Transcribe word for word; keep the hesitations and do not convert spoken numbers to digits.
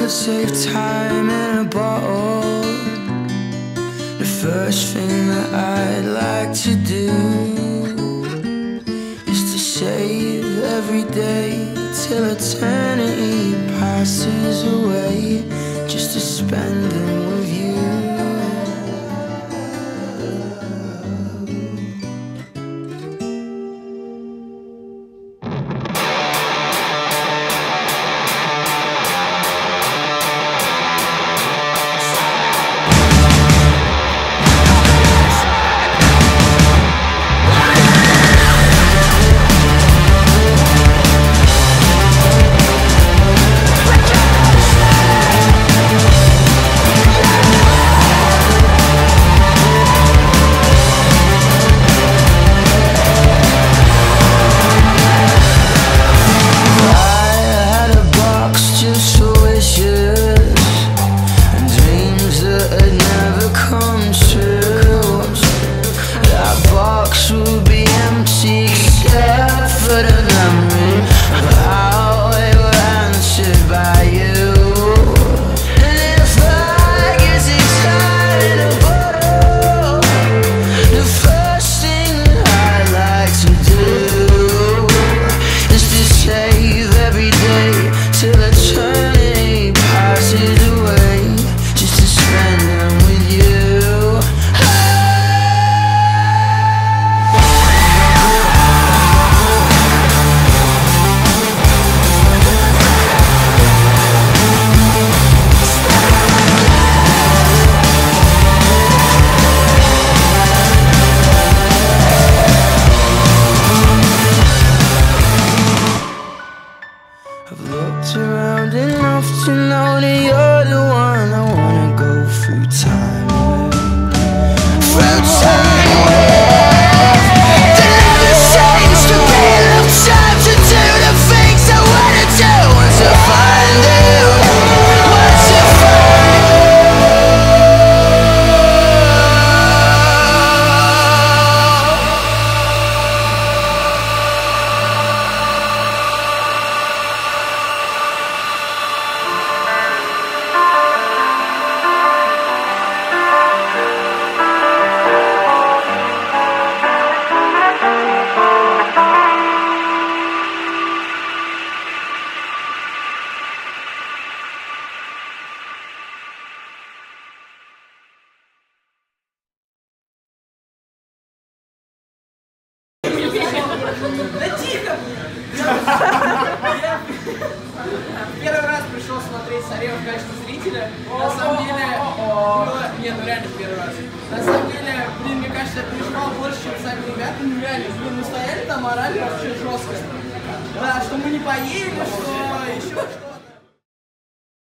could save time in a bottle, the first thing that I'd like to do is to save every day till eternity passes away, just to spend them with you. I've looked around enough to know that you're the one I wanna go through time with. Through time with. The never seems to be enough time to do the things I wanna do. Once I find you, once I find Да тихо! Я первый раз пришел смотреть Сарев в качестве зрителя. На самом деле... Нет, ну реально первый раз. На самом деле, блин, мне кажется, я переживал больше, чем сами ребята. Ну реально, блин, мы стояли там, орали вообще жестко. Да, что мы не поели, что еще что.